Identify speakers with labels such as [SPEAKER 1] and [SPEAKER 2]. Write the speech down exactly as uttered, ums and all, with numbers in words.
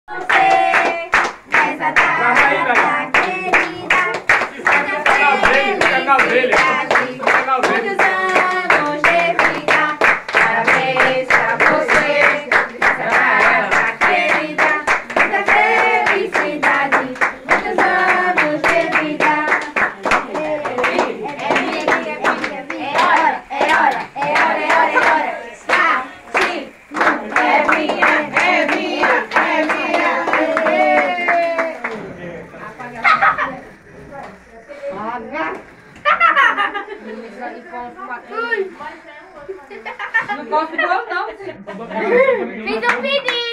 [SPEAKER 1] Você, nessa data querida, muita felicidade, muitos anos de vida. Parabéns pra você, nessa data querida, muita felicidade, muitos anos de vida. É minha, é minha, é minha, é hora, é hora, é hora, é hora, é hora. Sim, é minha, é minha, é minha.
[SPEAKER 2] Não posso igual não.
[SPEAKER 1] Fiz um pedido.